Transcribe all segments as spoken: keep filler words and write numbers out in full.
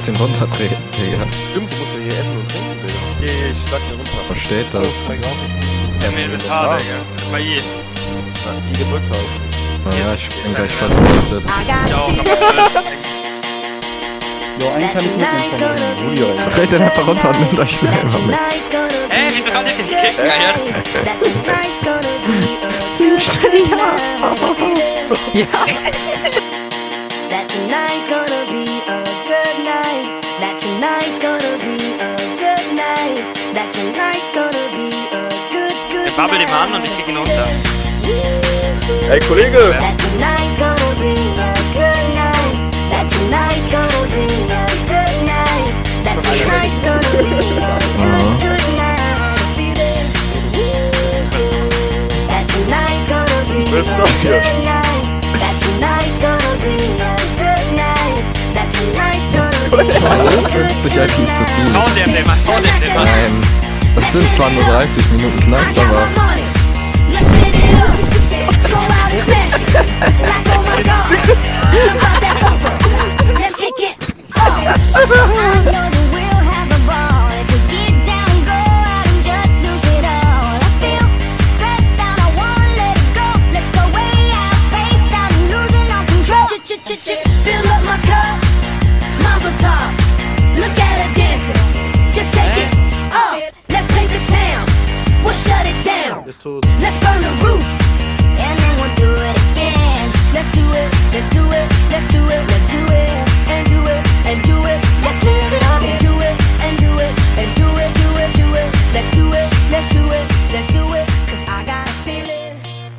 den runtertreten, Digga. Stimmt, du musst ja hier essen und trinken, Digga. Okay, ich schlag dir runter. Was steht das? Ja, mein Inventar, Digga. Bei je. Na, die gedrückt haben. Naja, ich bin gleich verdurstet. Ich auch, aber Jo, einen kann ich mitnehmen von Julio. Dreht den einfach runter und nimmt euch selber mit. Hä, wieso kann ich den kicken, Alter? Sie stehen ja. Ja. That tonight's gonna be a good night. That tonight's gonna be a good night. That tonight's gonna be a good, good Ich babbel den mal an und ich kick ihn runter. Ey, Kollege! That tonight's gonna be a good night. That tonight's gonna be a good night. That tonight's gonna be a good, good night. That tonight's gonna be a Was ist das hier? good night. That tonight's gonna be a good night. That tonight's gonna be a good fünfzig I P ist zu viel. Hau dem den mal, hau dem den mal. Nein. Das sind zwar nur dreißig Minuten Knast, aber... Let's spin it up. Go out and smash it. Like oh my god. About that sofa. Let's kick it. Oh. I know that we'll have a ball. If we get down, go out and just lose it all. I feel stressed out. I wanna let it go. Let's go way out, spaced out, and losing all control. Ch-ch-ch-ch. Fill up my cup. Mazel tov. Look at her dancing. Just take it up. Let's paint the town. We'll shut it down. Ist tot. Let's burn the roof. And then we'll do it again. Let's do it, let's do it, let's do it, let's do it, and do it, and do it. Let's live it up and do it, and do it, and do it, do it, do it. Let's do it, let's do it, let's do it. Cause I got a feeling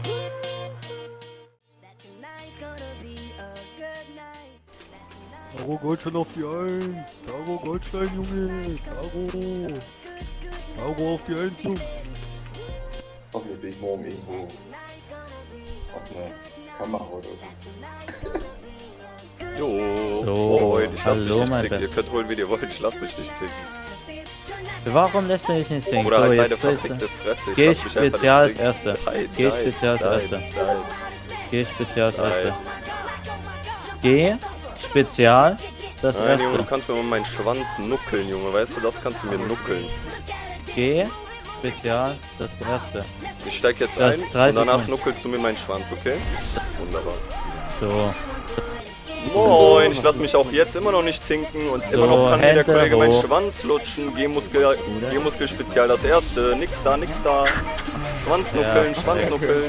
that tonight's gonna be a good night. Taro Goldstein auf die Eins. Taro Goldstein, Junge. Taro. Taro auf die Eins, Jungs. Hoffentlich bin ich morgen irgendwo auf einer Kamera oder so. Jo. So, Moin, ich lass mich hallo, nicht mein zicken. Ihr Best- könnt holen, wie ihr wollt, ich lass mich nicht zicken. Warum lässt du dich nicht singen? Oder So, halt meine jetzt drehst verfickte du. Fresse. Ich Geh lass mich einfach Spezial als nicht zicken. Erster. Nein, Geh nein, Spezial als nein, Erster. nein. Geh Spezial als Nein. Erster. Geh Spezial das Nein, Junge, du Erste. kannst mir mal meinen Schwanz nuckeln, Junge. Weißt du, das kannst du mir nuckeln. Geh Spezial das Erste. Ich steig jetzt Das ein und dreißig danach Sekunden. nuckelst du mir meinen Schwanz, okay? Wunderbar. So. Moin, ich lass mich auch jetzt immer noch nicht zinken und immer So, noch kann mir der Hände Kollege meinen hoch. Schwanz lutschen. G-Muskel, G-Muskel Spezial das Erste. Nix da, nix da. Schwanz nuckeln, Ja, Schwanz okay. nuckeln.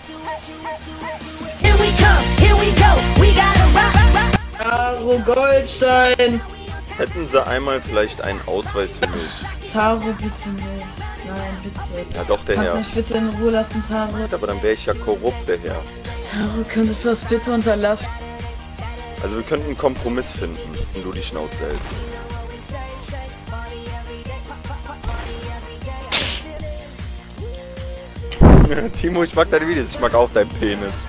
Here we come, here we go. We gotta rock, rock, rock. Taro Goldstein! Hätten sie einmal vielleicht einen Ausweis für mich? Taro, bitte nicht. Nein, bitte. Ja doch, der Kannst du Herr. mich bitte in Ruhe lassen, Taro? Aber dann wäre ich ja korrupt, der Herr. Taro, könntest du das bitte unterlassen? Also wir könnten einen Kompromiss finden, wenn du die Schnauze hältst. Timo, ich mag deine Videos, ich mag auch deinen Penis.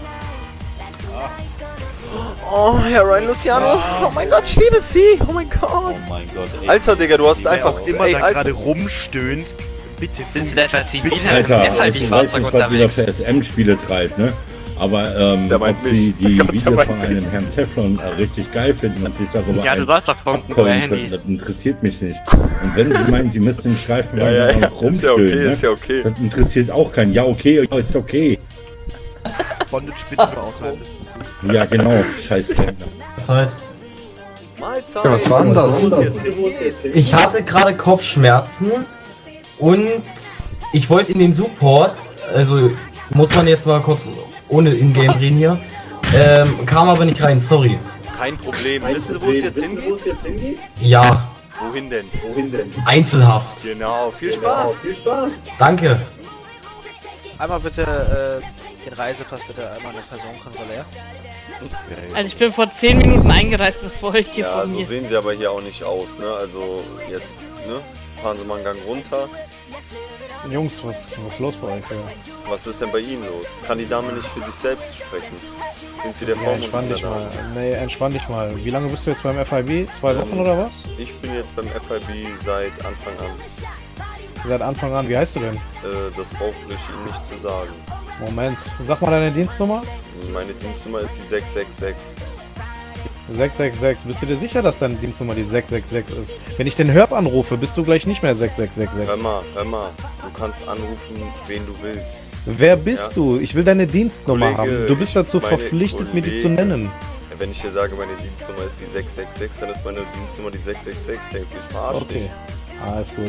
Oh, Herr Ryan Luciano, oh mein Gott, ich liebe sie, oh mein Gott. Oh mein Gott, ey. Alter, Digga, du hast Wer einfach, auch Immer ey, da Alter. gerade rumstöhnt. Bitte. Sind sie etwa zivil Alter, mit also ich weiß nicht, was wieder für S M-Spiele treibt, ne? Aber ähm, Der meint ob sie mich. die Gott, der Videos meint von einem mich. Herrn Teflon äh, richtig geil finden und sich darüber Ja, du ein- sollst doch funken, abkeulen euer Handy. können, das interessiert mich nicht. Und wenn sie meinen, sie müssen im Streifen Ja, ja, ja, noch ist ja rumstöhnen, okay, ne? ist ja okay. Das interessiert auch keinen. Ja, okay, ja, ist okay. Bondage bitte nur außerhalb des Prinzips. Ja, genau, scheiß Länder. Zeit. Mahlzeit. Ja, was war denn das? Wo ist jetzt hin? Ich hatte gerade Kopfschmerzen und ich wollte in den Support, also muss man jetzt mal kurz ohne Ingame reden hier, ähm, kam aber nicht rein, sorry. Kein Problem. Wissen Sie, wo es jetzt hingeht? Ja, Wohin denn? Einzelhaft. Genau, viel Spaß. Danke. Einmal bitte äh, den Reisepass bitte einmal eine Personenkontrolle, ja? Also ich bin vor zehn Minuten eingereist, das wollte ich hier Ja, von so mir. sehen sie aber hier auch nicht aus, ne? Also jetzt, ne? Fahren Sie mal einen Gang runter. Jungs, was, was ist los bei euch? Ja, Was ist denn bei Ihnen los? Kann die Dame nicht für sich selbst sprechen? Sind Sie der ja Vormund entspann der dich mal. Dame? Nee, entspann dich mal. Wie lange bist du jetzt beim F I B? Zwei Wochen oder was? Ich bin jetzt beim F I B seit Anfang an. Seit Anfang an. Wie heißt du denn? Äh, das brauche ich Ihnen nicht zu sagen. Moment. Sag mal deine Dienstnummer. Meine Dienstnummer ist die sechs sechs sechs. sechs sechs sechs. Bist du dir sicher, dass deine Dienstnummer die sechs sechs sechs ist? Wenn ich den Herb anrufe, bist du gleich nicht mehr sechs sechs sechs sechs. Hör mal, hör mal. Du kannst anrufen, wen du willst. Wer bist Ja. du? Ich will deine Dienstnummer Kollege, haben. Du bist dazu meine verpflichtet, mir die zu Kollegen. nennen. Ja, wenn ich dir sage, meine Dienstnummer ist die sechs sechs sechs, dann ist meine Dienstnummer die sechs sechs sechs. Denkst du, ich verarsche Okay. dich? Alles gut.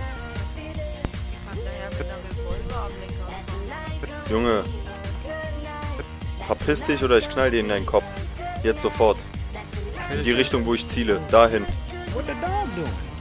Junge. Verpiss dich oder ich knall dir in deinen Kopf. Jetzt sofort. In die Richtung, wo ich ziele. Dahin. What the dog doing?